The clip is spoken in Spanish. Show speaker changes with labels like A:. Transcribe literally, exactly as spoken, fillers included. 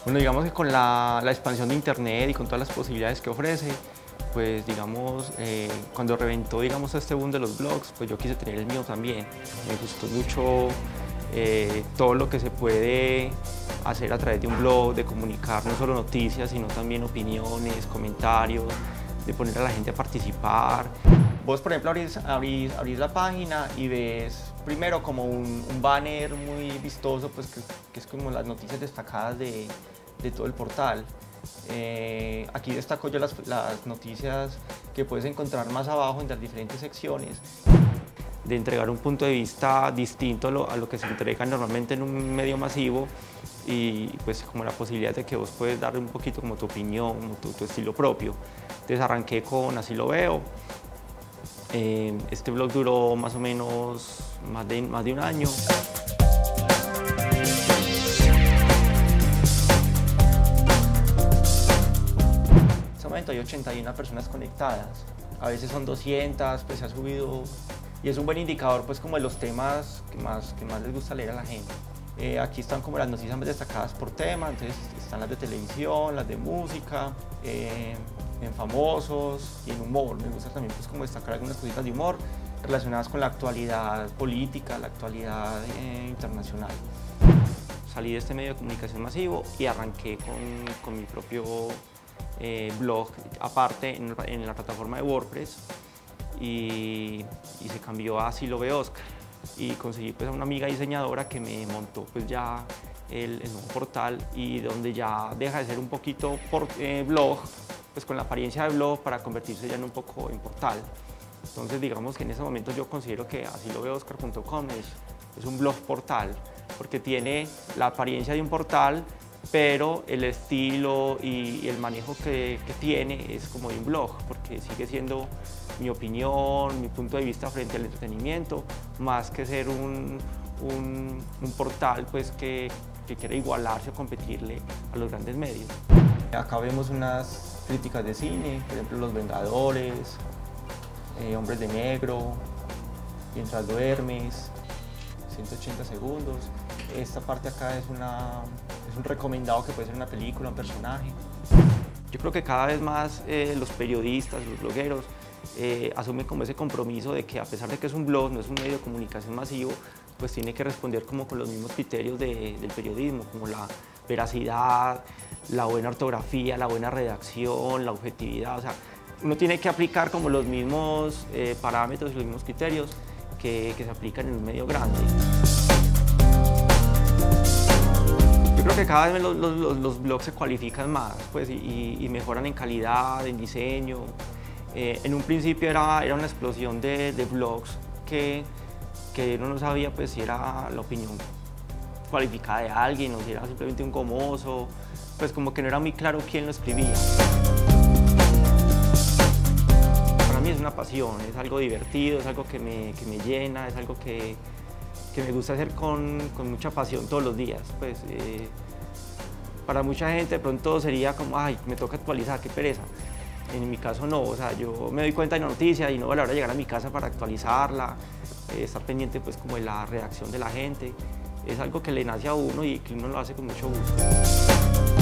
A: Bueno, digamos que con la, la expansión de Internet y con todas las posibilidades que ofrece, pues digamos, eh, cuando reventó digamos este boom de los blogs, pues yo quise tener el mío también. Me gustó mucho eh, todo lo que se puede hacer a través de un blog, de comunicar no solo noticias, sino también opiniones, comentarios, de poner a la gente a participar. Vos, por ejemplo, abrís, abrís, abrís la página y ves primero como un, un banner muy vistoso, pues que, que es como las noticias destacadas de, de todo el portal. Eh, aquí destaco yo las, las noticias que puedes encontrar más abajo en las diferentes secciones, de entregar un punto de vista distinto a lo, a lo que se entrega normalmente en un medio masivo, y pues como la posibilidad de que vos puedes darle un poquito como tu opinión, como tu, tu estilo propio. Entonces arranqué con Así lo veo. Eh, este blog duró más o menos más de, más de un año. En este momento hay ochenta y una personas conectadas, a veces son doscientas, pues se ha subido, y es un buen indicador pues como de los temas que más, que más les gusta leer a la gente. Eh, aquí están como las noticias más destacadas por tema, entonces están las de televisión, las de música, eh, en famosos y en humor. Me gusta también pues como destacar algunas cositas de humor relacionadas con la actualidad política, la actualidad eh, internacional. Salí de este medio de comunicación masivo y arranqué con, con mi propio eh, blog, aparte en, en la plataforma de WordPress, y, y se cambió a Así lo ve Oscar. Y conseguí pues a una amiga diseñadora que me montó pues ya el, el nuevo portal, y donde ya deja de ser un poquito por, eh, blog, pues con la apariencia de blog, para convertirse ya en un poco en portal. Entonces digamos que en ese momento yo considero que así lo ve oscar punto com es, es un blog portal, porque tiene la apariencia de un portal, pero el estilo y, y el manejo que, que tiene es como de un blog, porque sigue siendo mi opinión, mi punto de vista frente al entretenimiento, más que ser un, un, un portal pues que, que quiere igualarse o competirle a los grandes medios. Acá vemos unas críticas de cine, por ejemplo Los Vengadores, eh, Hombres de Negro, Mientras duermes, ciento ochenta segundos. Esta parte acá es, una, es un recomendado que puede ser una película, un personaje. Yo creo que cada vez más eh, los periodistas, los blogueros, eh, asumen como ese compromiso de que, a pesar de que es un blog, no es un medio de comunicación masivo, pues tiene que responder como con los mismos criterios de, del periodismo, como la veracidad, la buena ortografía, la buena redacción, la objetividad. O sea, uno tiene que aplicar como los mismos eh, parámetros y los mismos criterios que, que se aplican en un medio grande. Yo creo que cada vez los, los, los blogs se cualifican más, pues, y, y mejoran en calidad, en diseño. Eh, en un principio era, era una explosión de, de blogs que, que uno no sabía pues, si era la opinión cualificada de alguien o si era simplemente un gomoso, pues como que no era muy claro quién lo escribía. Para mí es una pasión, es algo divertido, es algo que me, que me llena, es algo que, que me gusta hacer con, con mucha pasión todos los días. Pues, eh, para mucha gente de pronto sería como, ay, me toca actualizar, qué pereza. En mi caso no, o sea, yo me doy cuenta de la noticia y no vale la hora de llegar a mi casa para actualizarla, eh, estar pendiente pues como de la reacción de la gente. Es algo que le nace a uno y que uno lo hace con mucho gusto.